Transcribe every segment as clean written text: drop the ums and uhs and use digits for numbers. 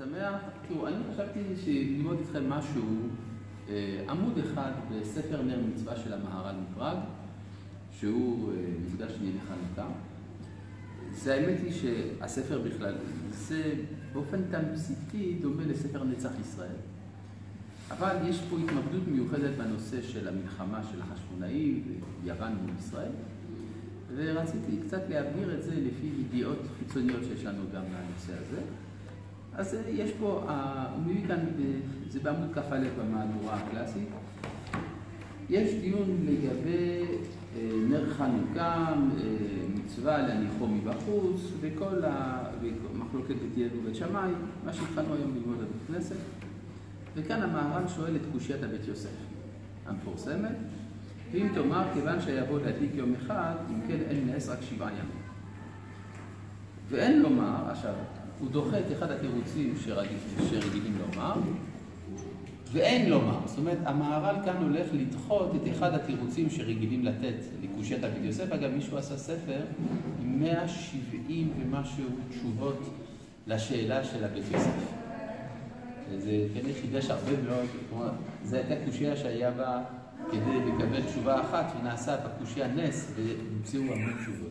שמח. תראו, אני חשבתי שללמוד איתכם משהו, עמוד אחד בספר נר מצווה של המהר"ל מפראג, שהוא מפגש לענייני חנוכה. זה האמת היא שהספר בכלל, זה באופן תמציתי דומה לספר נצח ישראל. אבל יש פה התמקדות מיוחדת בנושא של המלחמה של החשמונאים ויוון מול ישראל. ורציתי קצת להבהיר את זה לפי ידיעות חיצוניות שיש לנו גם מהנושא הזה. אז יש פה, הוא מביא כאן, זה בעמוד כ"א במהדורה הקלאסית. יש דיון לגבי נר חנוכה, מצווה להניחו מבחוץ, וכל המחלוקת בתהילים ובית שמאי, מה שהתחלנו היום ללמוד בבית כנסת. וכאן המהר"ל שואל את קושיית הבית יוסף המפורסמת, ואם תאמר, כיוון שיבוא להדליק יום אחד, אם כן אין נס רק 7 ימים. ואין לומר, עכשיו, הוא דוחה את אחד התירוצים שרגילים לומר, ואין לומר. זאת אומרת, המהר"ל כאן הולך לדחות את אחד התירוצים שרגילים לתת לקושיית הבית יוסף. אגב, מישהו עשה ספר עם 170 ומשהו תשובות לשאלה של הבית יוסף. זה כן חידש הרבה מאוד, כלומר, זו הייתה קושיה שהיה בה כדי לקבל תשובה אחת, ונעשה בקושיה נס, והמציאו המון תשובות.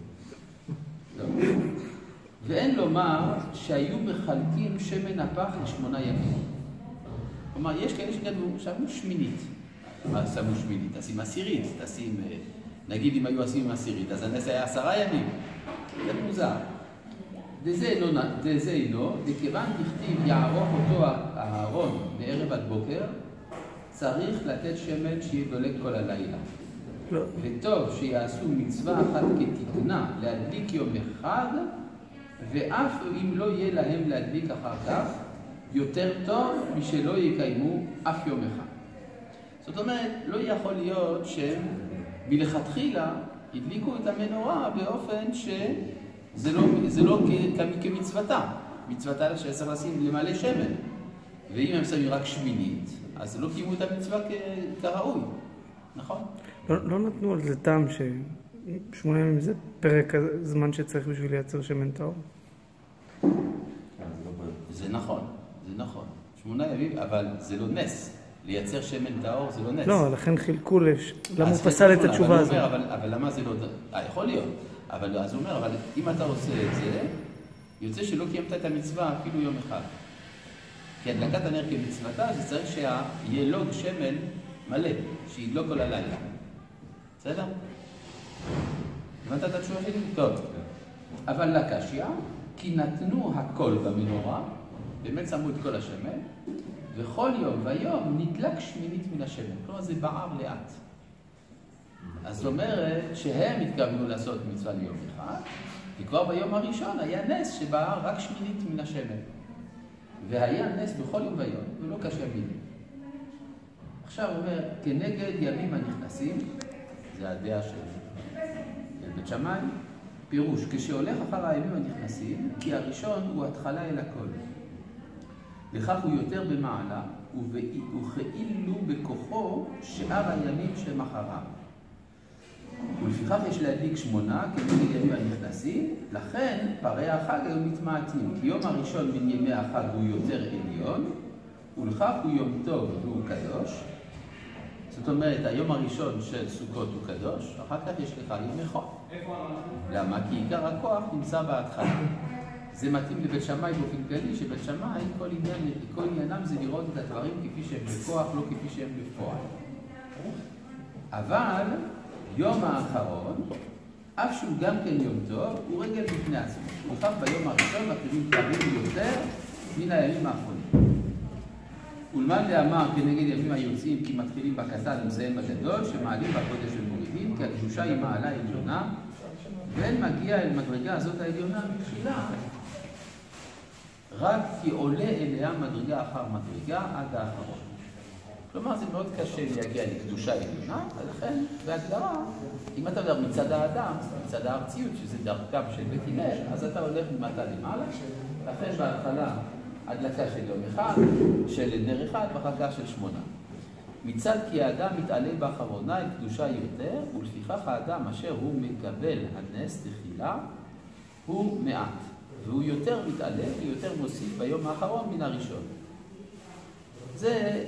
ואין לומר שהיו מחלקים שמן הפח ל8 ימים. כלומר, יש כאלה ששמו שמינית. מה שמו שמינית? תשים עשירית, תשים, נגיד אם היו עושים עשירית, אז הנס היה 10 ימים. זה מוזר. דזה אינו, דכיוון דכתיב יערוך אותו הארון מערב עד בוקר, צריך לתת שמן שיהיה דולק כל הלילה. וטוב שיעשו מצווה אחת כתיקנה להדליק יום אחד, ואף אם לא יהיה להם להדליק אחר כך, יותר טוב משלא יקיימו אף יום אחד. זאת אומרת, לא יכול להיות שהם מלכתחילה הדליקו את המנורה באופן שזה לא כמצוותה. מצוותה שצריך לשים למלא שמן. ואם הם שמים רק שמינית, אז לא קיימו את המצווה כראוי. נכון? לא נתנו על זה טעם ש8 ימים זה פרק הזמן שצריך בשביל לייצר שמן טהור. זה נכון, זה נכון. 8 ימים, אבל זה לא נס. לייצר שמן טהור זה לא נס. לא, לכן חילקו למה הוא פסל את התשובה הזאת. אבל למה זה לא... יכול להיות. אבל אז הוא אומר, אבל אם אתה עושה את זה, יוצא שלא קיימת את המצווה אפילו יום אחד. כי הדלקת הנר כמצוותה, זה צריך שיהיה לוג שמן מלא, שידלוק כל הלילה. בסדר? הבנת את התשובה שלי? טוב. אבל לקשיא, כי נתנו הכל במנורה, באמת שמו את כל השמן, וכל יום ויום נדלק שמינית מן השמן. כלומר, זה בער לאט. אז זאת אומרת שהם התכוונו לעשות מצווה ליום אחד, וכבר ביום הראשון היה נס שבער רק שמינית מן השמן. והיה נס בכל יום ויום, ולא קשה מילים. עכשיו הוא אומר, כנגד ימים הנכנסים, זה הדעה של בית שמאי, פירוש, כשהולך אחר הימים הנכנסים, כי הראשון הוא התחלה אל הכל. לכך הוא יותר במעלה, וכאילו בכוחו שאר הימים שמחריו. ולפיכך יש להדליק 8 כנגד ימים הנכנסים, לכן פרי החג היו מתמעטים, כי יום הראשון מן ימי החג הוא יותר עליון, ולכך הוא יום טוב והוא קדוש. זאת אומרת, היום הראשון של סוכות הוא קדוש, אחר כך יש לך יום חול. למה? כי עיקר הכוח נמצא בהתחלה. זה מתאים לבית שמאי באופן כללי, שבית שמאי כל עניינם זה לראות את הדברים כפי שהם בכוח, לא כפי שהם בפועל. אבל יום האחרון, אף שהוא גם כן יום טוב, הוא רגל בפני עצמו. וכך ביום הראשון מתחילים קרבים יותר מן הימים האחרונים. ולמאן דאמר כנגד ימים היוצאים כי מתחילים בקטן ומסיים בגדול, שמעלים בקודש ומורידים, כי הקדושה היא מעלה עליונה, ואין מגיע אל מדרגה הזאת העליונה מתחילה, רק כי עולה אליה מדרגה אחר מדרגה עד האחרון. כלומר, זה מאוד קשה להגיע לקדושה עליונה, ולכן, בהגדרה, אם אתה מדבר מצד האדם, מצד הארציות, שזה דרכם של בית הלל, אז אתה הולך ממטה למעלה, לכן בהתחלה הדלקה של יום אחד, של נר אחד, ואחר כך של 8. מצד כי האדם מתעלה באחרונה אל קדושה יותר, ולפיכך האדם אשר הוא מקבל הנס תחילה, הוא מעט. והוא יותר מתעלה ויותר מוסיף ביום האחרון מן הראשון. זה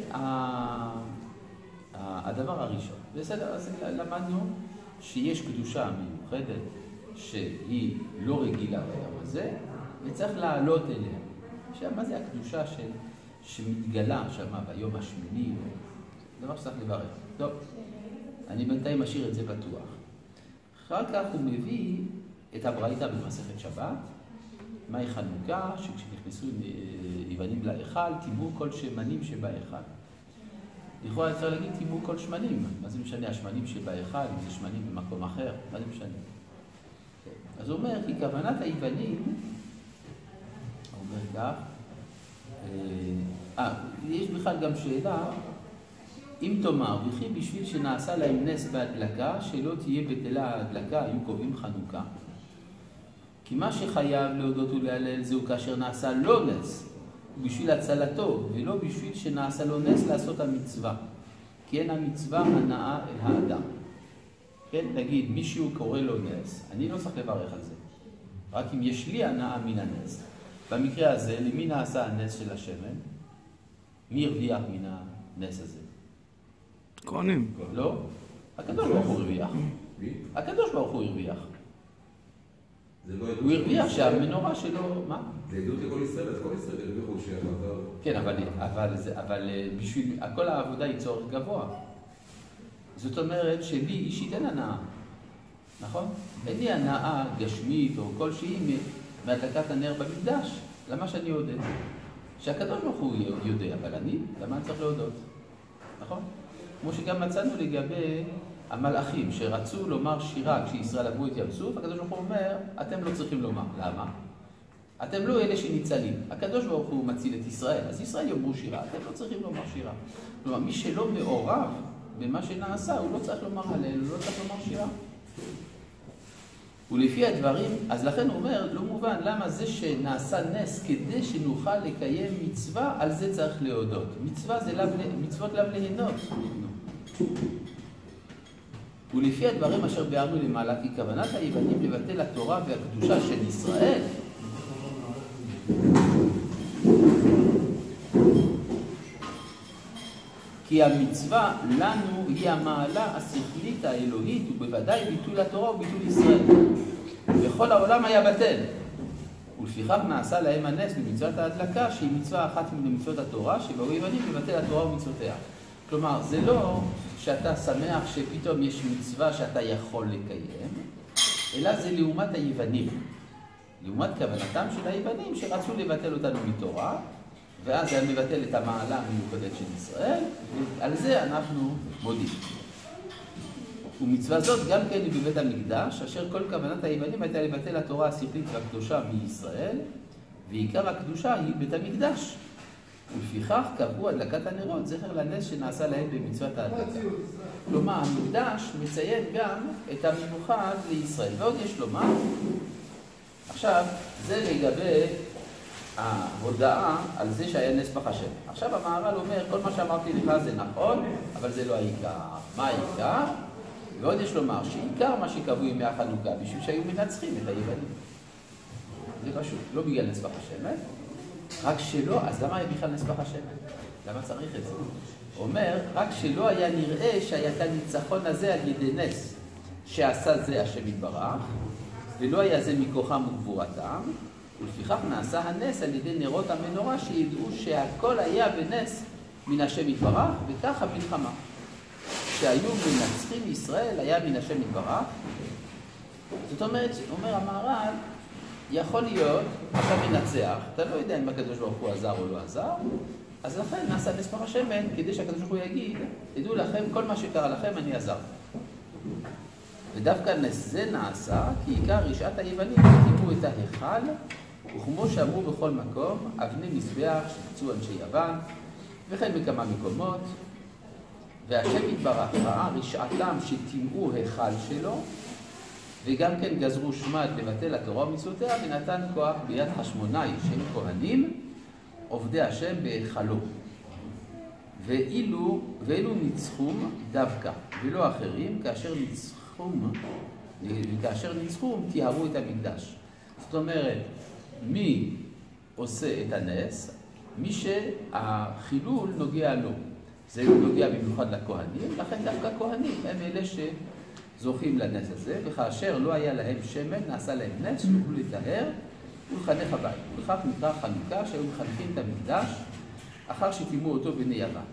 הדבר הראשון. בסדר, אז למדנו שיש קדושה מיוחדת שהיא לא רגילה ביום הזה, וצריך לעלות אליה. עכשיו, מה זה הקדושה שמתגלה שמה ביום השמיני? דבר שצריך לברך. טוב, אני בינתיים משאיר את זה פתוח. אחר כך הוא מביא את הברייתא במסכת שבת, מהי חנוכה, שכשנכנסו יוונים להיכל, טימאו כל שמנים שבהיכל. לכאורה אפשר להגיד טימאו כל שמנים. מה זה משנה השמנים שבהיכל, אם זה שמנים במקום אחר? מה זה משנה? אז הוא אומר, כי כוונת היוונים, הוא אומר כך, יש בכלל גם שאלה, אם תאמר, וכי בשביל שנעשה להם נס בהדלקה, שלא תהיה בטלה ההדלקה, היו קובעים חנוכה. כי מה שחייב להודות ולהלל זהו כאשר נעשה לא נס, בשביל הצלתו, ולא בשביל שנעשה לו נס לעשות המצווה. כי אין המצווה הנאה אל האדם. כן, נגיד, מישהו קורא לו נס, אני לא צריך לברך על זה. רק אם יש לי הנאה מן הנס. במקרה הזה, למי נעשה הנס של השמן? מי הרוויח מן הנס הזה? כהנים. לא? הקדוש ברוך הוא הרוויח. הקדוש ברוך הוא הרוויח. הוא הרוויח שהמנורה שלו, מה? זה עדות לכל ישראל, אז כל ישראל הרוויחו שהחזר. כן, אבל בשביל, כל העבודה היא צורך גבוה. זאת אומרת שלי אישית אין הנאה, נכון? אין לי הנאה גשמית או כלשהי מהדלקת הנר במקדש. למה שאני יודע? שהקדוש ברוך הוא יודע, אבל אני, למה אני צריך להודות? נכון? כמו שגם מצאנו לגבי המלאכים שרצו לומר שירה כשישראל עברו את ים סוף, הקדוש ברוך הוא אומר, אתם לא צריכים לומר. למה? אתם לא אלה שניצלים. הקדוש ברוך הוא מציל את ישראל, אז ישראל יאמרו שירה, אתם לא צריכים לומר שירה. כלומר, מי שלא מעורב במה שנעשה, הוא לא צריך לומר הלל, הוא לא צריך לומר שירה. ולפי הדברים, אז לכן הוא אומר, לא מובן למה זה שנעשה נס כדי שנוכל לקיים מצווה, על זה צריך להודות. מצווה זה מצוות לאו ליהנות. ולפי הדברים אשר ביארנו למעלה, כי כוונת היוונים לבטל התורה והקדושה של ישראל, כי המצווה לנו היא המעלה השכלית האלוהית, ובוודאי ביטול התורה וביטול ישראל. וכל העולם היה בטל. ולפיכך נעשה להם הנס במצוות ההדלקה, שהיא מצווה אחת מן מצוות התורה, שבאו היוונים לבטל התורה ומצוותיה. כלומר, זה לא שאתה שמח שפתאום יש מצווה שאתה יכול לקיים, אלא זה לעומת היוונים. לעומת כוונתם של היוונים שרצו לבטל אותנו מתורה, ואז הם מבטל את המעלה המיוחדת של ישראל, ועל זה אנחנו מודים. ומצווה זאת גם כן היא בבית המקדש, אשר כל כוונת היוונים הייתה לבטל התורה השכלית והקדושה מישראל, ועיקר הקדושה היא בית המקדש. ולפיכך קבעו הדלקת הנרות זכר לנס שנעשה להם במצוות ההדלקה. כלומר, המקדש מציין גם את המיוחד לישראל. ועוד יש לומר, עכשיו, זה לגבי ההודעה על זה שהיה נס פח השמן. עכשיו המהר"ל אומר, כל מה שאמרתי לך זה נכון, אבל זה לא העיקר. מה העיקר? ועוד יש לומר שעיקר מה שקבעו ימי החנוכה, בשביל שהיו מנצחים את היוונים. זה פשוט, לא בגלל נס פח השמן, רק שלא, אז למה היה בכלל נס פח השמן? למה צריך את זה? אומר, רק שלא היה נראה שהיה כאן ניצחון הזה על ידי נס, שעשה זה השם יתברך, ולא היה זה מכוחם וגבורתם, ולפיכך נעשה הנס על ידי נרות המנורה שידעו שהכל היה בנס מן השם יתברך, וכך המלחמה. שהיו מנצחים ישראל היה מן השם יתברך. זאת אומרת, אומר המהר"ל, יכול להיות, אתה מנצח, אתה לא יודע אם הקדוש ברוך הוא עזר או לא עזר, אז לכן נעשה נס פח השמן, כדי שהקדוש ברוך הוא יגיד, תדעו לכם, כל מה שקרה לכם אני עזר. ודווקא נס זה נעשה, כי עיקר רשעת היוונים טימאו את ההיכל, וכמו שאמרו בכל מקום, אבני מזבח שפצו אנשי יוון, וכן בכמה מקומות, והשם יתברך ראה רשעתם שטימאו היכל שלו, וגם כן גזרו שמד לבטל התורה ומצוותיה, ונתן כוח ביד חשמונאי שהם כהנים, עובדי השם בהיכלו. ואילו ניצחום דווקא, ולא אחרים, כאשר ניצחום טיהרו את המקדש. זאת אומרת, מי עושה את הנס? מי שהחילול נוגע לו. זה נוגע במיוחד לכהנים, לכן דווקא הכהנים הם אלה שזוכים לנס הזה, וכאשר לא היה להם שמן, נעשה להם נס, שיוכלו לטהר ולחנך הבית. וכך נקרא חנוכה, שהיו מחנכים את המקדש, אחר שטימאו אותו בני יוון.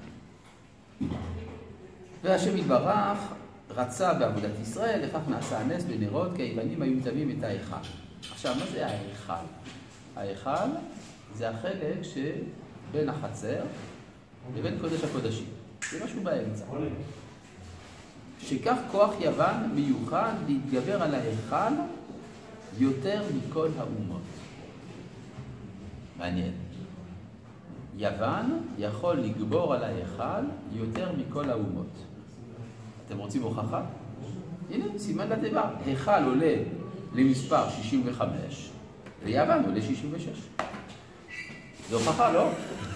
והשם יתברך רצה בעבודת ישראל, לכך נעשה הנס בנרות, כי היוונים היו מטמאים את ההיכל. עכשיו, מה זה ההיכל? ההיכל זה החלק שבין החצר לבין קודש הקודשים. זה משהו באמצע. שכך כוח יוון מיוחד להתגבר על ההיכל יותר מכל האומות. מעניין. יוון יכול לגבור על ההיכל יותר מכל האומות. אתם רוצים הוכחה? הנה, סימן לדבר. היכל עולה למספר 65, ויוון עולה 66. זו הוכחה, לא?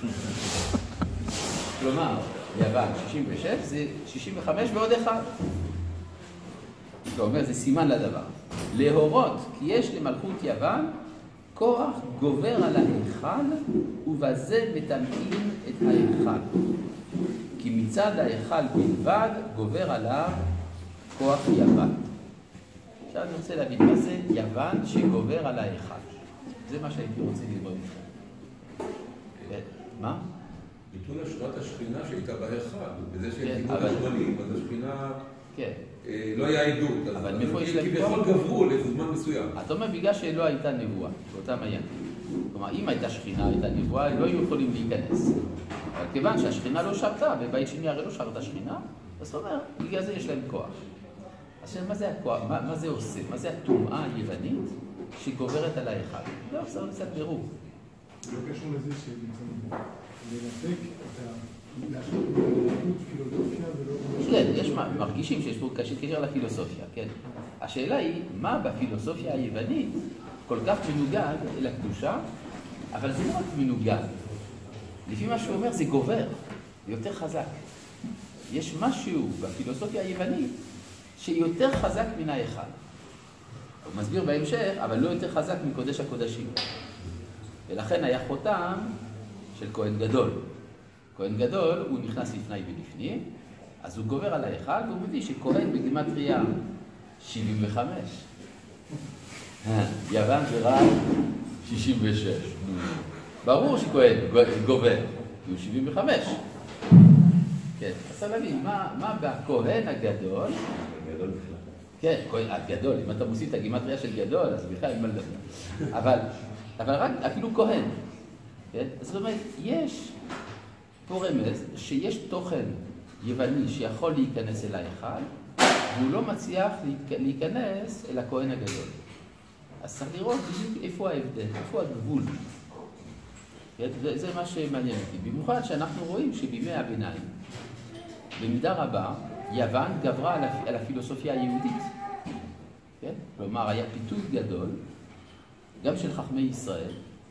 כלומר, יוון 66 זה 65 ועוד אחד. זאת אומרת, זה סימן לדבר. להורות כי יש למלכות יוון כוח גובר על ההיכל, ובזה מטמאים את ההיכל. כי מצד ההיכל בלבד גובר עליו כוח יוון. עכשיו אני רוצה להבין, מה זה יוון שגובר על ההיכל? זה מה שהייתי רוצה ללמוד איתכם. מה? ביטול השראת השכינה שהייתה בהיכל, בזה שהייתה השמנים, אז השכינה לא היה עדות. אבל מאיפה יש להם כביכול גברו לזמן מסוים. אתה אומר, בגלל שלא הייתה נבואה, באותם הימים. כלומר, אם הייתה שכינה, הייתה נבואה, הם לא היו יכולים להיכנס. אבל כיוון שהשכינה לא שרתה, ובית שני הרי לא שרתה שכינה, אז זאת אומרת, בגלל זה יש להם כוח. אז מה זה הכוח? מה זה עושה? מה זה הטומאה היוונית שגוברת על ההיכל? לא, זה קצת בירור. לא קשור לזה שבעצם לנתק את להשאיר את הפילוסופיה ולא... כן, יש מרגישים שיש פה קשר לפילוסופיה, כן. השאלה היא, מה בפילוסופיה היוונית כל כך מנוגד אל הקדושה, אבל זה לא רק מנוגד. לפי מה שהוא אומר, זה גובר, זה יותר חזק. יש משהו בפילוסופיה היוונית שיותר חזק מן ההיכל. הוא מסביר בהמשך, אבל לא יותר חזק מקודש הקודשים. ולכן היה חותם של כהן גדול. כהן גדול, הוא נכנס לפני ולפנים, אז הוא גובר על ההיכל, והוא מביא שכהן בגימטריה 75. יוון זה רק 66. ברור שכהן גובר, הוא 75. כן, אז להבין, מה בכהן הגדול? גדול בכלל. כן, כהן הגדול, אם אתה מוסיף את הגימטריה של גדול, אז בכלל אין מה לדבר. אבל רק אפילו כהן. כן? זאת אומרת, יש פה רמז שיש תוכן יווני שיכול להיכנס אל ההיכל, והוא לא מצליח להיכנס אל הכהן הגדול. אז צריך לראות בדיוק איפה ההבדל, איפה הגבול. זה מה שמעניין אותי. במיוחד שאנחנו רואים שבימי הביניים, במידה רבה, יוון גברה על הפילוסופיה היהודית. כן? כלומר, היה פיתוי גדול, גם של חכמי ישראל,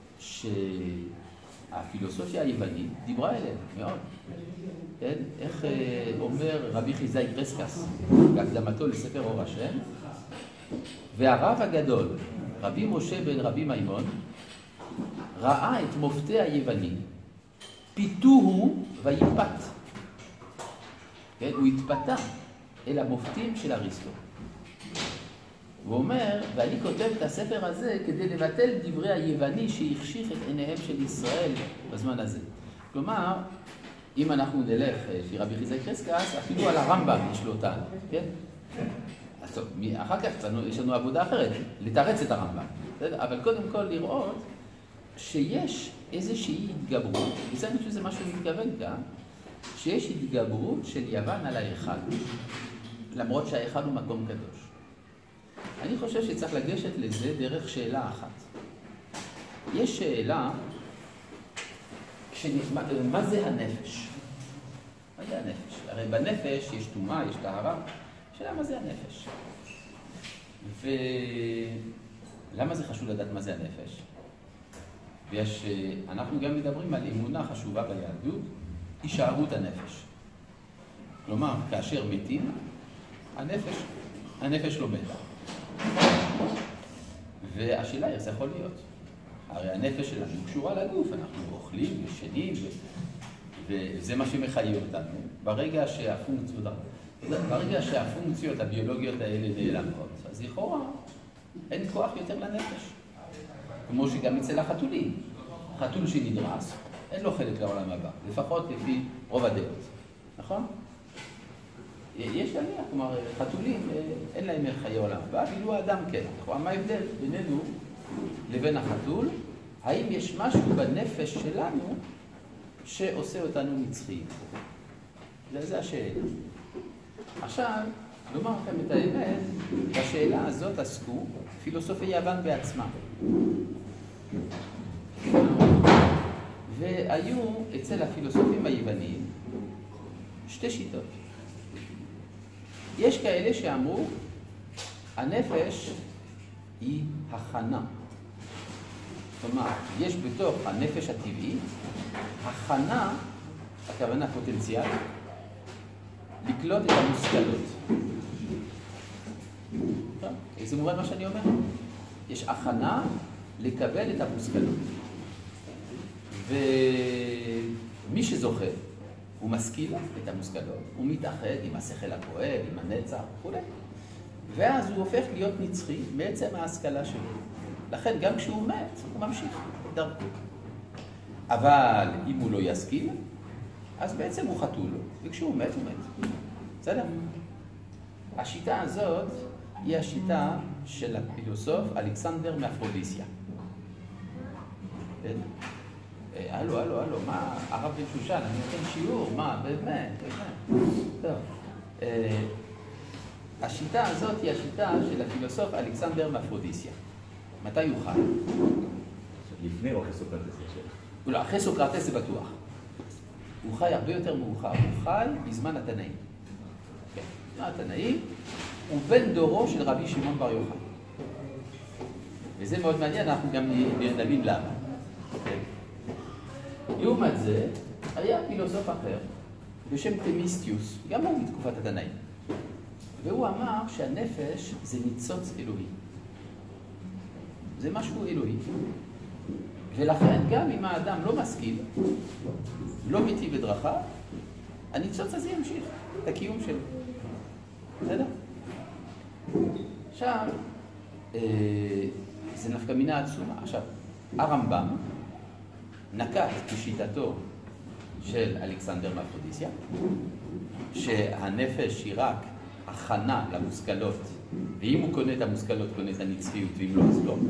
שהפילוסופיה היוונית דיברה אליהם מאוד. כן? איך אומר רבי חיזאי קרסקס בהקדמתו לספר אור השם, והרב הגדול, רבי משה בן רבי מימון, ראה את מופתי היווני, פיתוהו ויפת. כן? הוא התפתה אל המופתים של אריסטו. הוא אומר, ואני כותב את הספר הזה כדי לבטל דברי היווני שהחשיך את עיניהם של ישראל בזמן הזה. כלומר, אם אנחנו נלך לפי רבי חיזאי קרסקס, אפילו על הרמב"ם יש לו טען, כן? אז טוב, אחר כך יש לנו עבודה אחרת, לתרץ את הרמב"ם. אבל קודם כל לראות שיש איזושהי התגברות, וזה אני חושב שזה משהו מתכוון כאן, שיש התגברות של יוון על ההיכל, למרות שההיכל הוא מקום קדוש. אני חושב שצריך לגשת לזה דרך שאלה אחת. יש שאלה, מה זה הנפש? מה זה הנפש? הרי בנפש יש טומאה, יש טהרה. שאלה מה זה הנפש? ולמה זה חשוב לדעת מה זה הנפש? אנחנו גם מדברים על אמונה חשובה ביהדות, הישארות הנפש. כלומר, כאשר מתים, הנפש לא מתה. והשאלה איך זה יכול להיות. הרי הנפש שלנו קשורה לגוף, אנחנו אוכלים ושנים, וזה מה שמחיה אותנו. ברגע שהפונקציות הביולוגיות האלה נעלמות, אז לכאורה אין כוח יותר לנפש. כמו שגם אצל החתולים. חתול שנדרס, אין לו חלק לעולם הבא, לפחות לפי רוב הדעות. נכון? יש עלייה, כלומר, חתולים אין להם חיי עולם הבא, ואילו האדם כן. מה ההבדל בינינו לבין החתול? האם יש משהו בנפש שלנו שעושה אותנו נצחיים? זה השאלה. עכשיו, לומר לכם את האמת, בשאלה הזאת עסקו פילוסופי יוון בעצמם. והיו אצל הפילוסופים היווניים שתי שיטות. יש כאלה שאמרו, הנפש היא הכנה. כלומר, יש בתוך הנפש הטבעית, הכנה, הכוונה פוטנציאל, לקלוט את המושכלות. זה מובן מה שאני אומר? יש הכנה לקבל את המושכלות. ומי שזוכה, הוא משכיל את המושכלות, הוא מתאחד עם השכל הפועל, עם הנצח וכו'. ואז הוא הופך להיות נצחי בעצם ההשכלה שלו. לכן גם כשהוא מת, הוא ממשיך דרכו. אבל אם הוא לא ישכיל, אז בעצם הוא חתול, וכשהוא מת, הוא מת. בסדר? השיטה הזאת היא השיטה של הפילוסוף אלכסנדר מאפרודיסיה. הלו, מה? הרב בן שושן, אני נותן שיעור, מה? באמת. טוב. השיטה הזאת היא השיטה של הפילוסוף אלכסנדר מאפרודיסיה. מתי הוא חי? לפני או אחרי סוקרטס? לא, אחרי סוקרטס זה בטוח. הוא חי הרבה יותר מאוחר. הוא חי בזמן התנאים. כן, התנאים הוא בן דורו של רבי שמעון בר יוחאי. וזה מאוד מעניין, אנחנו גם נבין למה. לעומת זה, היה פילוסוף אחר, בשם תמיסטיוס, גם הוא מתקופת התנאים. והוא אמר שהנפש זה ניצוץ אלוהי. זה משהו אלוהי. ולכן גם אם האדם לא משכיל, לא מיטיב בדרכיו, הניצוץ הזה ימשיך את הקיום שלו. בסדר? עכשיו, זה נפקא מינה עצומה. עכשיו, הרמב"ם נקט בשיטתו של אלכסנדר מאפרודיסיה, שהנפש היא רק הכנה למושכלות, ואם הוא קונה את המושכלות, קונה את הנצחיות, ואם לא, אז לא.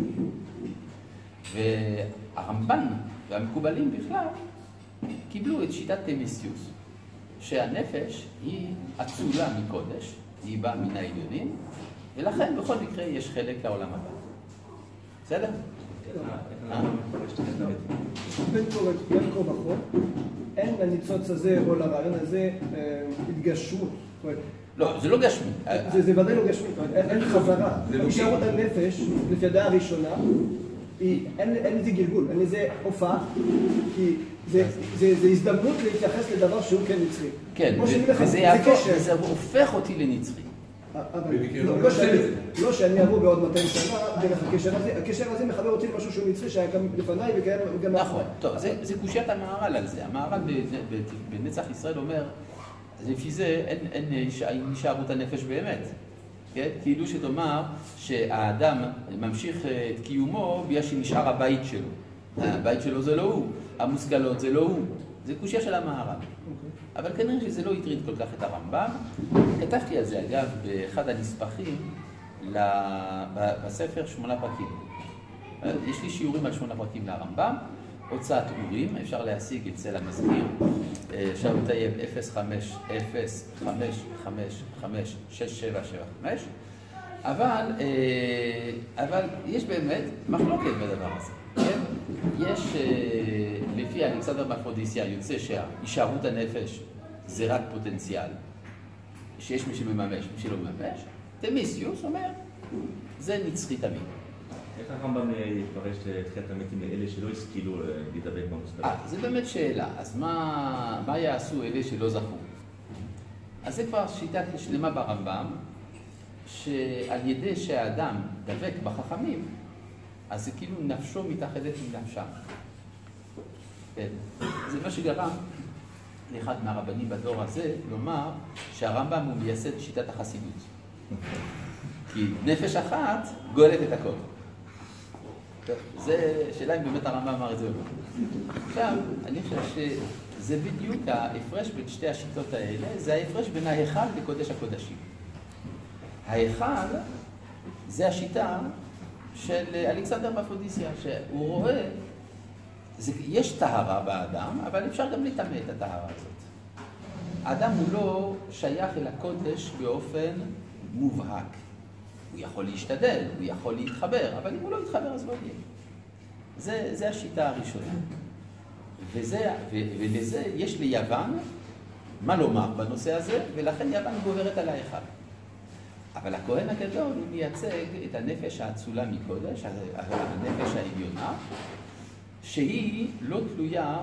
והרמב"ן והמקובלים בכלל קיבלו את שיטת תמיסטיוס, שהנפש היא אצולה מקודש, היא באה מן העליונים, ולכן בכל מקרה יש חלק לעולם הבא. בסדר? בין כה וכה, אין לניצוץ הזה או לרעיון הזה התגשמות. לא, זה לא גשמי. זה ודאי לא גשמי, אין חזרה. נשארות הנפש, לפי הדעה הראשונה, אין לזה גלגול, אין לזה הופעה, כי זה הזדמנות להתייחס לדבר שהוא כן נצחי. כן, וזה הופך אותי לנצחי. לא שאני אעבור בעוד 200 שנה דרך הקשר הזה, הקשר הזה מחבר אותי למשהו שהוא נצחי שהיה גם לפניי וגם... נכון, טוב, זה קושיית המהר"ל על זה. המהר"ל בנצח ישראל אומר, לפי זה אין הישארות הנפש באמת. כאילו שתאמר שהאדם ממשיך את קיומו בגלל שנשאר הבית שלו. הבית שלו זה לא הוא, המושכלות זה לא הוא. זה קושיה של המהר"ל. אבל כנראה שזה לא הטריד כל כך את הרמב"ם. כתבתי על זה אגב באחד הנספחים בספר 8 פרקים. יש לי שיעורים על 8 פרקים לרמב"ם. הוצאת אורים, אפשר להשיג אצל המזכיר, אפשר לטייב 05055556775, אבל יש באמת מחלוקת בדבר הזה. כן? יש, לפי אלכסנדר מאפרודיסיה, יוצא שהישארות הנפש זה רק פוטנציאל, שיש מי שמממש, מי שלא מממש. תמיסטיוס אומר, זה נצחי תמיד. איך הרמב"ם יפרש תחיית המתים לאלה שלא השכילו להידבק במושכלות? זה באמת שאלה. אז מה יעשו אלה שלא זכו? אז זה כבר שיטה שלמה ברמב"ם, שעל ידי שהאדם דבק בחכמים, אז זה כאילו נפשו מתאחדת עם נפשם. כן. זה מה שגרם לאחד מהרבנים בדור הזה לומר שהרמב"ם הוא מייסד שיטת החסידות. כי נפש אחת גואלת את הכל. זה שאלה אם באמת הרמב"ם אמר את זה. עכשיו, אני חושב שזה בדיוק ההפרש בין שתי השיטות האלה, זה ההפרש בין ההיכל לקודש הקודשים. ההיכל זה השיטה של אלכסנדר מאפרודיסיה, שהוא רואה, יש טהרה באדם, אבל אפשר גם לטמא את הטהרה הזאת. האדם הוא לא שייך אל הקודש באופן מובהק. הוא יכול להשתדל, הוא יכול להתחבר, אבל אם הוא לא יתחבר אז לא יהיה. זה השיטה הראשונה. ולזה יש ליוון מה לומר בנושא הזה, ולכן יוון גוברת על ההיכל. אבל הכהן הגדול הוא מייצג את הנפש האצולה מקודש, הנפש העליונה, שהיא לא תלויה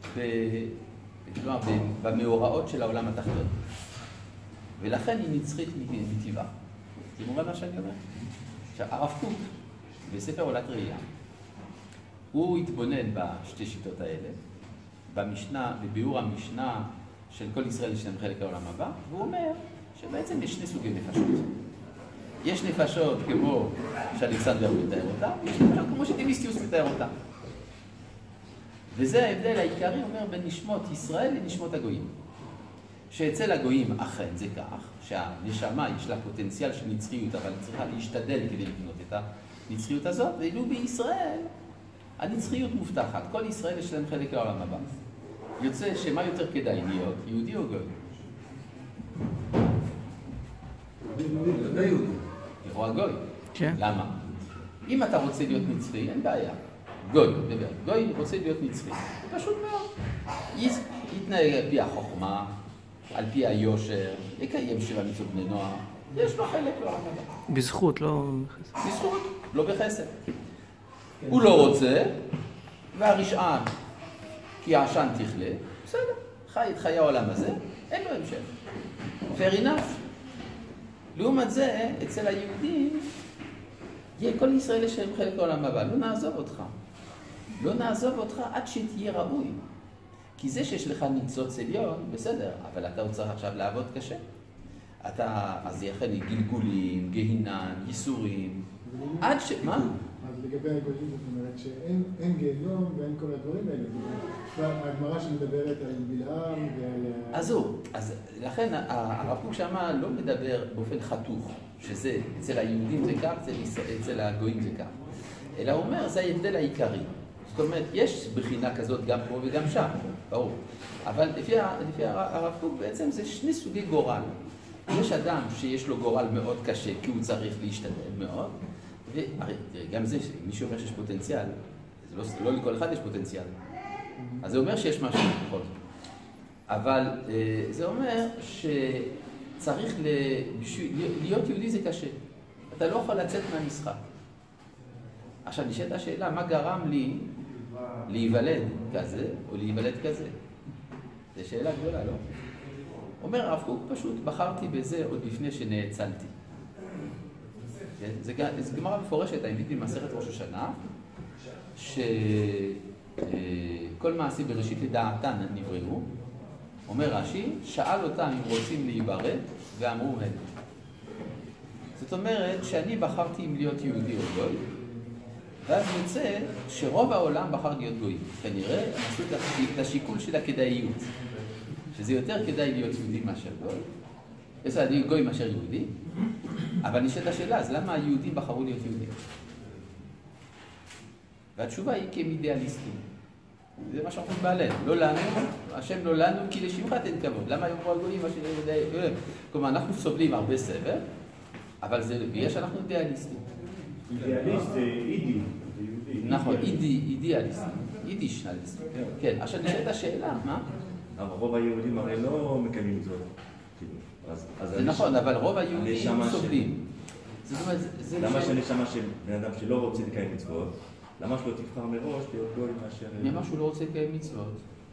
במאורעות של העולם התחתון. ולכן היא נצחית מטבעה. זה מובן מה שאני אומר? עכשיו, הרב קוק, בספר עולת ראייה, הוא התבונן בשתי שיטות האלה, בביאור המשנה של כל ישראל יש להם חלק העולם הבא, והוא אומר שבעצם יש שני סוגי נפשות. יש נפשות כמו שאלכסנדר מתאר אותה, ויש נפשות כמו שדימיסטיוס מתאר אותה. וזה ההבדל העיקרי, אומר, בין נשמות ישראל לנשמות הגויים. שאצל הגויים אכן זה כך, שהנשמה יש לה פוטנציאל של נצחיות, אבל היא צריכה להשתדל כדי לבנות את הנצחיות הזאת, ואילו בישראל הנצחיות מובטחת. כל ישראל יש להם חלק העולם הבא. יוצא שמה יותר כדאי להיות, יהודי או גוי? לכאורה גוי. כן. למה? אם אתה רוצה להיות נצחי, אין בעיה. גוי, דבר. גוי רוצה להיות נצחי. פשוט מאוד. יתנהג על פי החוכמה, על פי היושר, יקיים 7 מצוות בני נוער. יש לו חלק לעולם הבא. בזכות, לא בחסד. בזכות, לא בחסד. הוא לא רוצה, והרשען, כי העשן תכלה, בסדר, חי את חיי העולם הזה, אין לו המשך. fair enough. לעומת זה, אצל היהודים, כל ישראל יש להם חלק העולם הבא, לא נעזוב אותך. לא נעזוב אותך עד שתהיה ראוי. כי זה שיש לך ניצוץ עליון, בסדר, אבל אתה עוד צריך עכשיו לעבוד קשה. אז יחד גלגולים, גהינן, ייסורים, עד ש... מה? אז לגבי הגויים זאת אומרת שאין גיהנום ואין כל הדברים האלה. הגמרא שמדברת על בלעם ועל... אז לכן הרב קוק שמה לא מדבר באופן חתוך, שזה אצל היהודים זה כך, אצל הגויים זה כך. אלא הוא אומר, זה ההבדל העיקרי. זאת אומרת, יש בחינה כזאת גם פה וגם שם, ברור. אבל לפי הרב קוק בעצם זה שני סוגי גורל. יש אדם שיש לו גורל מאוד קשה, כי הוא צריך להשתדל מאוד, והרי גם זה, מי שאומר שיש פוטנציאל, לא לכל אחד יש פוטנציאל. אז זה אומר שיש משהו בכל זאת. אבל זה אומר שצריך להיות יהודי זה קשה. אתה לא יכול לצאת מהמשחק. עכשיו נשאלת השאלה, מה גרם לי להיוולד כזה או להיוולד כזה? זו שאלה גדולה, לא? אומר הרב קוק, פשוט בחרתי בזה עוד לפני שנאצלתי. זה גמרא מפורשת, האמת במסכת ראש השנה, שכל מעשי בראשית לדעתן נבראו. אומר רש"י, שאל אותם אם רוצים להיברא, ואמרו הם. זאת אומרת שאני בחרתי אם להיות יהודי או גוי, ואז יוצא שרוב העולם בחר להיות גוי. כנראה עשו את השיקול של הכדאיות. שזה יותר כדאי להיות יהודי מאשר גוי. יש לי גוי מאשר יהודי, אבל נשאלת השאלה, אז למה היהודים בחרו להיות יהודים? והתשובה היא כי הם אידיאליסטים. זה מה שאנחנו בעליהם. לא לנו, השם לא לנו, כי לשמך תן כבוד. למה יאמרו הגויים מה שיודעים? כלומר, אנחנו סובלים הרבה סבל, אבל זה בגלל שאנחנו אידיאליסטים. אידיאליסט זה אידי. נכון, אידיאליסטים. יידישנליסטים. כן, עכשיו נשאלת השאלה, מה? אבל רוב היהודים הרי לא מקיימים זאת. זה נכון, אבל רוב היהודים סובלים. למה שהנשמה של בן אדם שלא רוצה לקיים מצוות, למה שלא תבחר מראש להיות גוי מאשר... למה שהוא לא רוצה לקיים מצוות?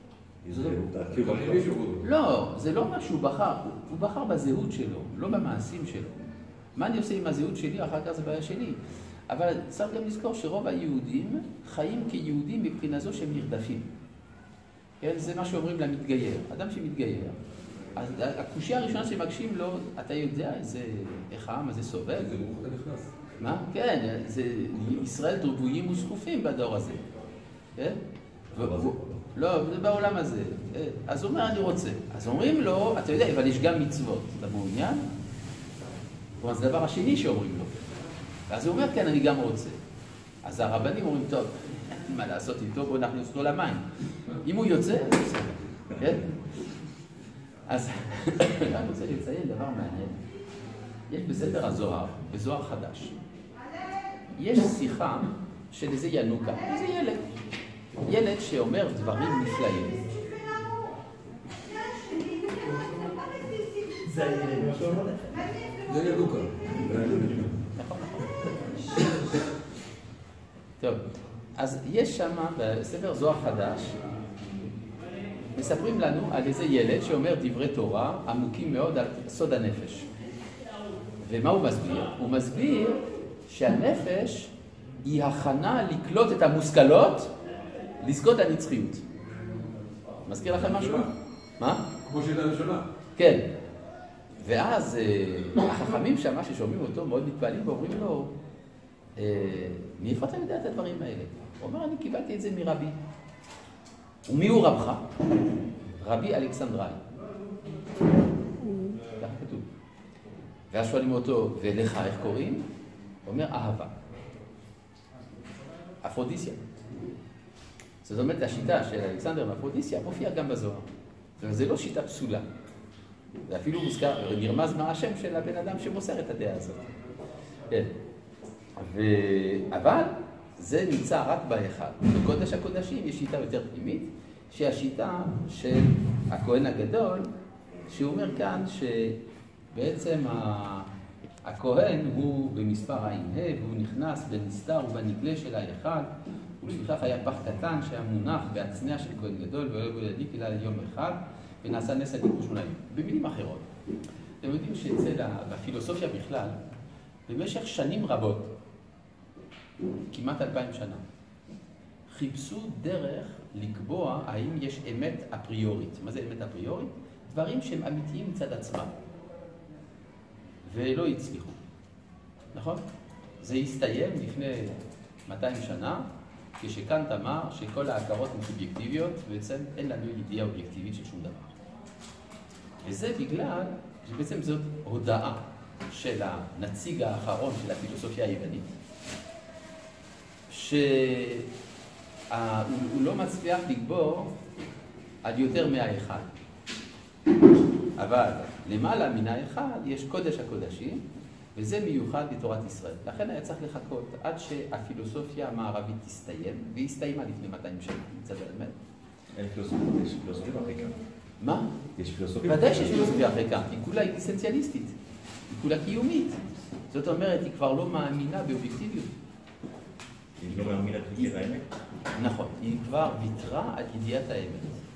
לא. לא, זה לא מה שהוא בחר. הוא בחר בזהות שלו, לא במעשים שלו. מה אני עושה עם הזהות שלי? אחר כך זה בעיה שלי. אבל צריך גם לזכור שרוב היהודים חיים כיהודים מבחינה זו שהם נרדפים. כן? זה מה שאומרים למתגייר. אדם שמתגייר, אז הקושיה הראשונה שמקשים לו, אתה יודע איך העם הזה סובל? זה ברוך אתה נכנס. מה? כן, ישראל דרבויים וזקופים בדור הזה. כן? לא, זה בעולם הזה. אז הוא אומר, אני רוצה. אז אומרים לו, אתה יודע, אבל יש גם מצוות. אתה מעוניין? כלומר, זה הדבר השני שאומרים לו. ואז הוא אומר, כן, אני גם רוצה. אז הרבנים אומרים, טוב, מה לעשות איתו? בואו נכניס אותו למים. אם הוא יוצא, הוא יוצא. כן? אז אני רוצה לציין דבר מעניין. יש בספר הזוהר, בזוהר חדש, יש שיחה של איזה ינוקה, איזה ילד. ילד שאומר דברים נפלאים. זה הילד. זה ינוקה. נכון. טוב, אז יש שם בספר זוהר חדש, מספרים לנו על איזה ילד שאומר דברי תורה עמוקים מאוד על סוד הנפש. ומה הוא מסביר? הוא מסביר שהנפש היא הכנה לקלוט את המושכלות, לזכות הנצחיות. מזכיר לכם משהו? מה? כמו שאלה ראשונה. כן. ואז החכמים שם ששומעים אותו מאוד מתפעלים ואומרים לו, מאיפה אתה יודע את הדברים האלה? הוא אומר, אני קיבלתי את זה מרבי. ומי הוא רבך? רבי אלכסנדראי. ככה כתוב. ואז שואלים אותו, ולך איך קוראים? הוא אומר, אהבה. אפרודיסיה. זאת אומרת, השיטה של אלכסנדר ואפרודיסיה מופיעה גם בזוהר. וזה לא שיטה פסולה. זה אפילו מוזכר, נרמז מה השם של הבן אדם שמוסר את הדעה הזאת. כן. אבל זה נמצא רק באחד. בקודש הקודשים יש שיטה יותר פנימית, שהיא השיטה של הכהן הגדול, שהוא אומר כאן שבעצם הכהן הוא במספר עין ה' והוא נכנס בנסתר ובנגלה של האחד, ולפיכך היה פח קטן שהיה מונח בהצנע של כהן גדול ולא בו ידיק אלא יום אחד, ונעשה נס עדים ושמונאים. במילים אחרות, אתם יודעים בפילוסופיה בכלל, במשך שנים רבות, כמעט 2000 שנה, חיפשו דרך לקבוע האם יש אמת אפריורית. מה זה אמת אפריורית? דברים שהם אמיתיים מצד עצמם. ולא הצליחו. נכון? זה הסתיים לפני 200 שנה, כשקאנט אמר שכל ההכרות הן סובייקטיביות, ובעצם אין לנו ידיעה אובייקטיבית של שום דבר. וזה בגלל שבעצם זאת הודעה של הנציג האחרון של הפילוסופיה היוונית, שהוא לא מצליח לגבור על יותר מהאחד. אבל למעלה מן האחד יש קודש הקודשים, וזה מיוחד בתורת ישראל. לכן היה צריך לחכות עד שהפילוסופיה המערבית תסתיים, והיא הסתיימה לפני 200 שנה, מצד האמת. אין פילוסופיה, יש פילוסופיה אחרי כאן. מה? יש פילוסופיה? ודאי שיש פילוסופיה אחרי כאן. היא כולה אקזיסטנציאליסטית, היא כולה קיומית. זאת אומרת, היא כבר לא מאמינה באובייקטיביות. היא לא מאמינה בחקר האמת? נכון, היא כבר ויתרה על ידיעת האמת.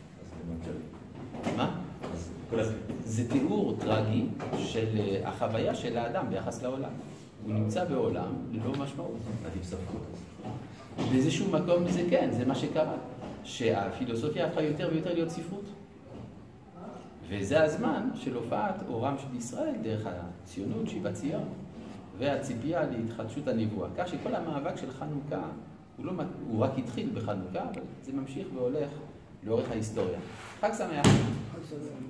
מה? זה תיאור טרגי של החוויה של האדם ביחס לעולם. הוא נמצא בעולם ללא משמעות. עדיף ספרות. באיזשהו מקום זה כן, זה מה שקרה. שהפילוסופיה הפכה יותר ויותר להיות ספרות. וזה הזמן של הופעת אורם של ישראל דרך הציונות, שיבת ציון, והציפייה להתחדשות הנבואה. כך שכל המאבק של חנוכה, הוא רק התחיל בחנוכה, אבל זה ממשיך והולך לאורך ההיסטוריה. חג שמח.